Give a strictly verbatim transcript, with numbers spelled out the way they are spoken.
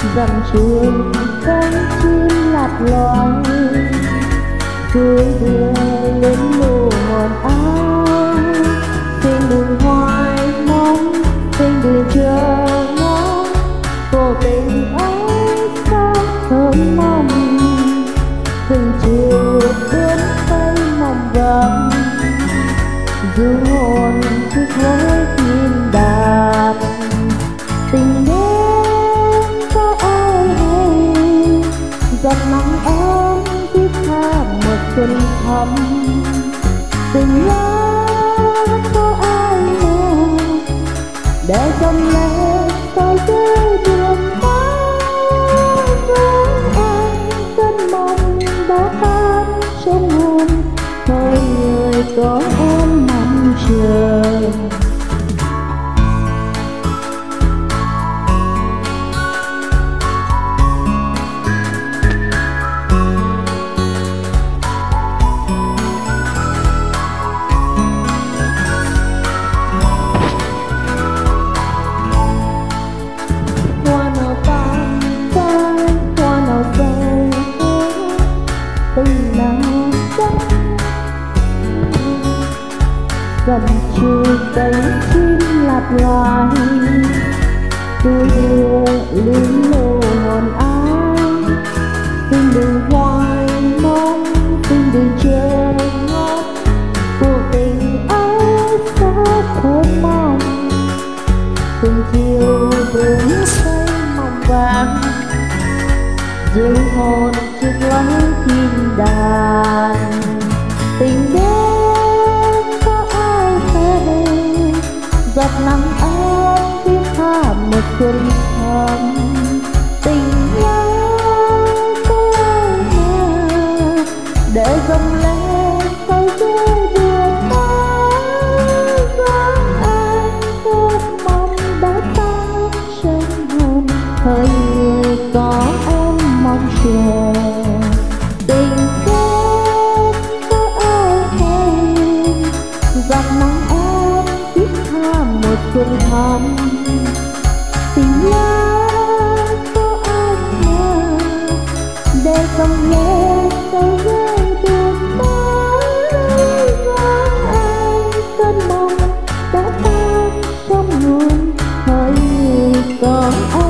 dặm trường cánh chim lạc loài cưới đưa lên mù hồn áo trên đường hoài mong trên đường chờ ngóng vô tình ấy sao thơm mong từng chiều đến tay mong vàng du hồn chiếc lối tim đạp tình đến có ai hay giọt nắng ấm tiếp tha một xuân thắm tình nhớ có ai nào để trong lẽ sao rơi đường mãi với anh cơn mong đã tan trong hồn thôi người có em mong chờ. Dặm chiều cánh chim lạc loài tôi đưa lính lô hồn ai tình đường hoài mong tình đường chờ ngóng cuộc tình ấy sao thơm mong từng chiều đứng say mong vàng dư hồn chiếc lối tim đàn tình đến giọt nắng ấm tiếp tha một xuân thắm tình nhớ có ai nào để dòng lẽ sao rơi đường mãi với anh cơn mong đã tan trong hồn hỡi người có em mong chờ tình kết có ai hay giọt nắng ấm một xuân thắm tình nhớ có ai nào để dòng lệ sao rơi đường mãi với anh cơn mong đã tan trong hồn hỡi người có ai